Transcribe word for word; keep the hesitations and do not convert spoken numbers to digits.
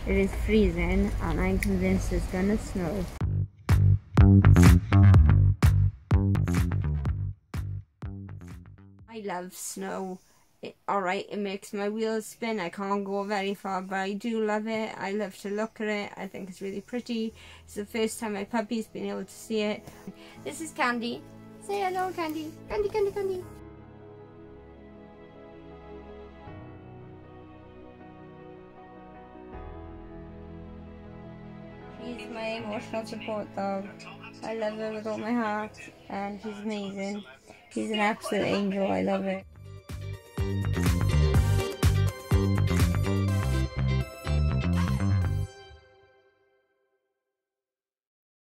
It is freezing and I'm convinced it's gonna snow. I love snow. It, alright, it makes my wheels spin. I can't go very far, but I do love it. I love to look at it. I think it's really pretty. It's the first time my puppy's been able to see it. This is Candy. Say hello, Candy. Candy, Candy, Candy. She's my emotional support dog. I love her with all my heart, and she's amazing. She's an absolute angel. I love her.